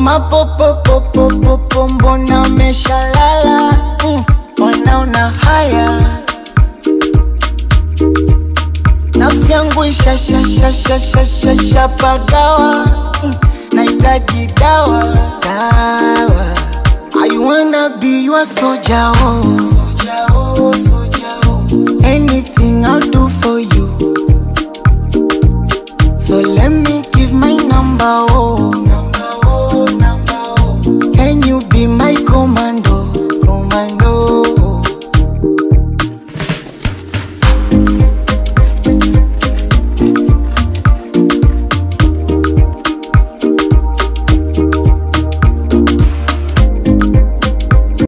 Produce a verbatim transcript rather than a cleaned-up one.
Mapopopopopopo mbona umeshalala? mm, Mbona una haya? Nafsi yangu isha sha sha sha sha sha sha pagawa. mm, Nahitaji dawa, dawa. I wanna be your soldier, oh. Soldier, oh, soldier, oh. Anything